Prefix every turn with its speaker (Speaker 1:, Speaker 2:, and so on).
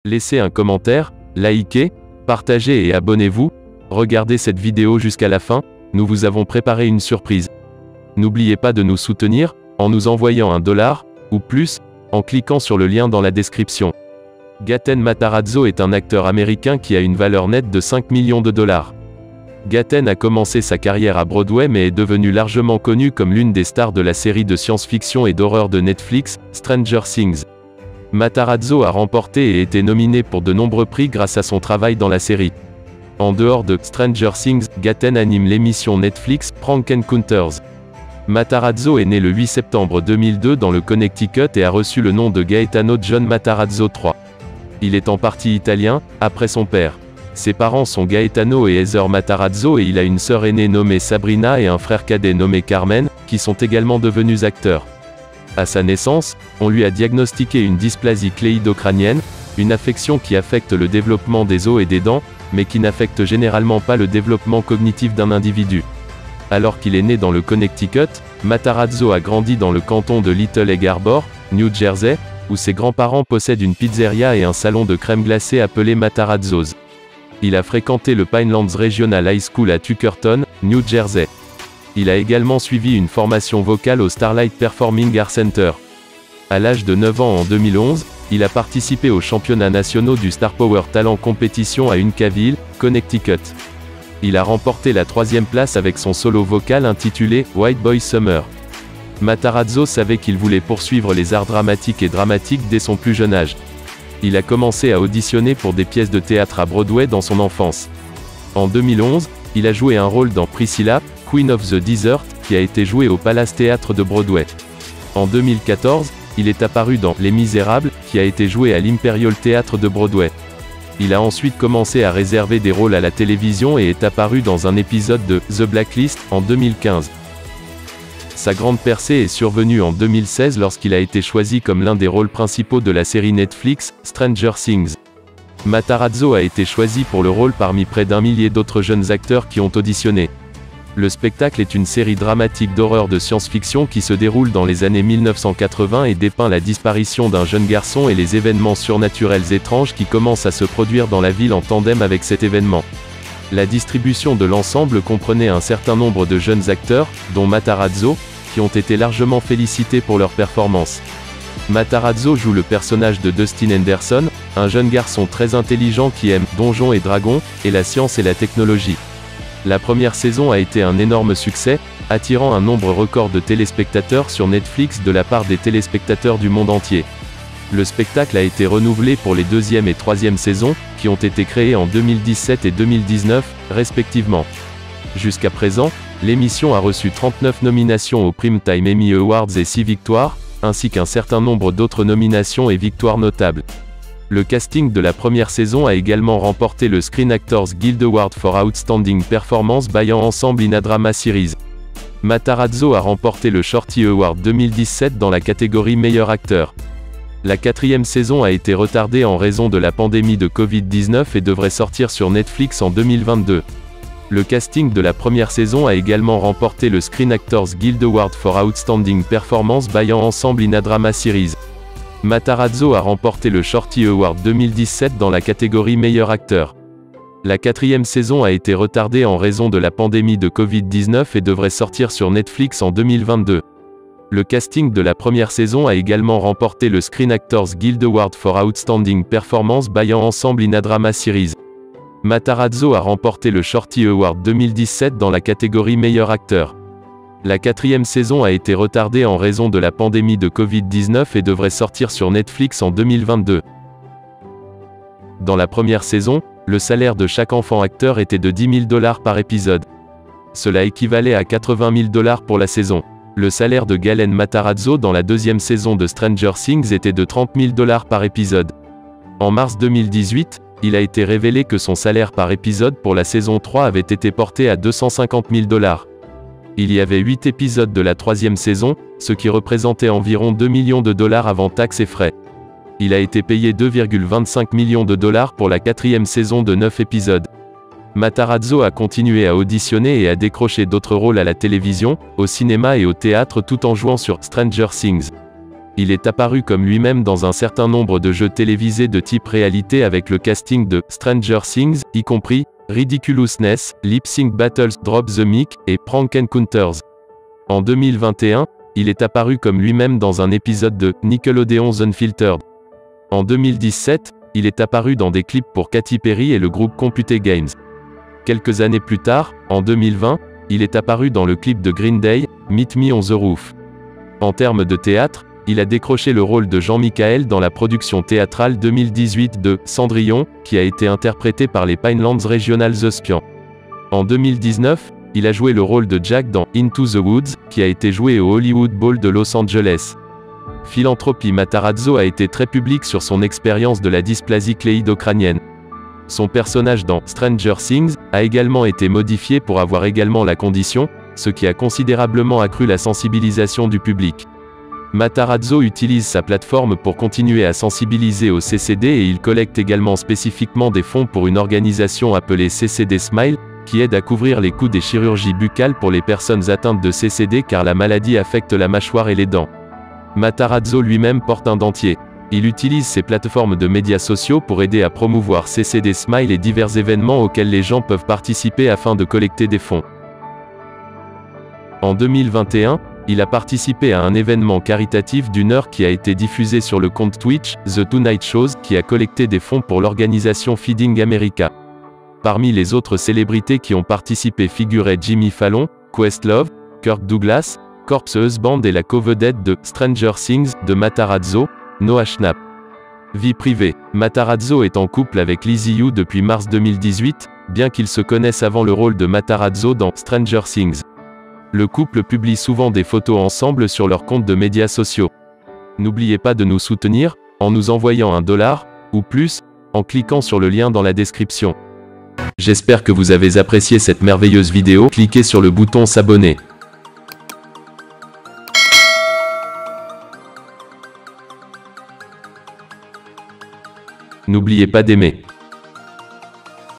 Speaker 1: Laissez un commentaire, likez, partagez et abonnez-vous. Regardez cette vidéo jusqu'à la fin, nous vous avons préparé une surprise. N'oubliez pas de nous soutenir, en nous envoyant $1, ou plus, en cliquant sur le lien dans la description. Gaten Matarazzo est un acteur américain qui a une valeur nette de $5 millions. Gaten a commencé sa carrière à Broadway mais est devenu largement connu comme l'une des stars de la série de science-fiction et d'horreur de Netflix, Stranger Things. Matarazzo a remporté et été nominé pour de nombreux prix grâce à son travail dans la série. En dehors de Stranger Things, Gaten anime l'émission Netflix Prank Encounters. Matarazzo est né le 8 septembre 2002 dans le Connecticut et a reçu le nom de Gaetano John Matarazzo III. Il est en partie italien, après son père. Ses parents sont Gaetano et Heather Matarazzo et il a une sœur aînée nommée Sabrina et un frère cadet nommé Carmen, qui sont également devenus acteurs. À sa naissance, on lui a diagnostiqué une dysplasie cléidocrânienne, une affection qui affecte le développement des os et des dents, mais qui n'affecte généralement pas le développement cognitif d'un individu. Alors qu'il est né dans le Connecticut, Matarazzo a grandi dans le canton de Little Egg Harbor, New Jersey, où ses grands-parents possèdent une pizzeria et un salon de crème glacée appelé Matarazzo's. Il a fréquenté le Pinelands Regional High School à Tuckerton, New Jersey. Il a également suivi une formation vocale au Starlight Performing Arts Center. À l'âge de 9 ans en 2011, il a participé aux championnats nationaux du Star Power Talent Competition à Uncasville, Connecticut. Il a remporté la 3e place avec son solo vocal intitulé « White Boy Summer ». Matarazzo savait qu'il voulait poursuivre les arts dramatiques et dramatiques dès son plus jeune âge. Il a commencé à auditionner pour des pièces de théâtre à Broadway dans son enfance. En 2011, il a joué un rôle dans Priscilla, Queen of the Desert, qui a été joué au Palace Theatre de Broadway. En 2014, il est apparu dans Les Misérables, qui a été joué à l'Imperial Theatre de Broadway. Il a ensuite commencé à réserver des rôles à la télévision et est apparu dans un épisode de The Blacklist en 2015. Sa grande percée est survenue en 2016 lorsqu'il a été choisi comme l'un des rôles principaux de la série Netflix, Stranger Things. Matarazzo a été choisi pour le rôle parmi près d'1 millier d'autres jeunes acteurs qui ont auditionné. Le spectacle est une série dramatique d'horreur de science-fiction qui se déroule dans les années 1980 et dépeint la disparition d'un jeune garçon et les événements surnaturels étranges qui commencent à se produire dans la ville en tandem avec cet événement. La distribution de l'ensemble comprenait un certain nombre de jeunes acteurs, dont Matarazzo, qui ont été largement félicités pour leur performance. Matarazzo joue le personnage de Dustin Henderson, un jeune garçon très intelligent qui aime Donjons et Dragons, et la science et la technologie. La première saison a été un énorme succès, attirant un nombre record de téléspectateurs sur Netflix de la part des téléspectateurs du monde entier. Le spectacle a été renouvelé pour les 2e et 3e saisons, qui ont été créées en 2017 et 2019, respectivement. Jusqu'à présent, l'émission a reçu 39 nominations aux Primetime Emmy Awards et 6 victoires, ainsi qu'un certain nombre d'autres nominations et victoires notables. Le casting de la première saison a également remporté le Screen Actors Guild Award for Outstanding Performance by an Ensemble in a Drama Series. Matarazzo a remporté le Shorty Award 2017 dans la catégorie Meilleur acteur. La 4e saison a été retardée en raison de la pandémie de Covid-19 et devrait sortir sur Netflix en 2022. Le casting de la première saison a également remporté le Screen Actors Guild Award for Outstanding Performance by an Ensemble in a Drama Series. Matarazzo a remporté le Shorty Award 2017 dans la catégorie Meilleur acteur. La 4e saison a été retardée en raison de la pandémie de Covid-19 et devrait sortir sur Netflix en 2022. Le casting de la première saison a également remporté le Screen Actors Guild Award for Outstanding Performance by an Ensemble in a Drama Series. Matarazzo a remporté le Shorty Award 2017 dans la catégorie Meilleur acteur. La 4e saison a été retardée en raison de la pandémie de Covid-19 et devrait sortir sur Netflix en 2022. Dans la première saison, le salaire de chaque enfant acteur était de $10 000 par épisode. Cela équivalait à $80 000 pour la saison. Le salaire de Galen Matarazzo dans la 2e saison de Stranger Things était de $30 000 par épisode. En mars 2018, il a été révélé que son salaire par épisode pour la saison 3 avait été porté à $250 000. Il y avait 8 épisodes de la 3e saison, ce qui représentait environ $2 millions avant taxes et frais. Il a été payé $2,25 millions pour la 4e saison de 9 épisodes. Matarazzo a continué à auditionner et à décrocher d'autres rôles à la télévision, au cinéma et au théâtre tout en jouant sur Stranger Things. il est apparu comme lui-même dans un certain nombre de jeux télévisés de type réalité avec le casting de Stranger Things, y compris Ridiculousness, Lip Sync Battles, Drop the Mic et Prank Encounters. En 2021, il est apparu comme lui-même dans un épisode de Nickelodeon's Unfiltered. En 2017, il est apparu dans des clips pour Katy Perry et le groupe Compute Games. Quelques années plus tard, en 2020, il est apparu dans le clip de Green Day, Meet Me on the Roof. En termes de théâtre, il a décroché le rôle de Jean-Michael dans la production théâtrale 2018 de Cendrillon, qui a été interprété par les Pinelands Regional Thespians. En 2019, il a joué le rôle de Jack dans Into the Woods, qui a été joué au Hollywood Bowl de Los Angeles. Philanthropie Matarazzo a été très public sur son expérience de la dysplasie cléidocrânienne. Son personnage dans Stranger Things a également été modifié pour avoir également la condition, ce qui a considérablement accru la sensibilisation du public. Matarazzo utilise sa plateforme pour continuer à sensibiliser au CCD et il collecte également spécifiquement des fonds pour une organisation appelée CCD Smile, qui aide à couvrir les coûts des chirurgies buccales pour les personnes atteintes de CCD car la maladie affecte la mâchoire et les dents. Matarazzo lui-même porte un dentier. Il utilise ses plateformes de médias sociaux pour aider à promouvoir CCD Smile et divers événements auxquels les gens peuvent participer afin de collecter des fonds. En 2021, il a participé à un événement caritatif d'1 heure qui a été diffusé sur le compte Twitch, The Tonight Show, qui a collecté des fonds pour l'organisation Feeding America. Parmi les autres célébrités qui ont participé figuraient Jimmy Fallon, Questlove, Kirk Douglas, Corpse Husband et la co-vedette de Stranger Things de Matarazzo, Noah Schnapp. Vie privée. Matarazzo est en couple avec Lizzie Yu depuis mars 2018, bien qu'ils se connaissent avant le rôle de Matarazzo dans Stranger Things. Le couple publie souvent des photos ensemble sur leurs comptes de médias sociaux. N'oubliez pas de nous soutenir, en nous envoyant $1, ou plus, en cliquant sur le lien dans la description. J'espère que vous avez apprécié cette merveilleuse vidéo. Cliquez sur le bouton s'abonner. N'oubliez pas d'aimer.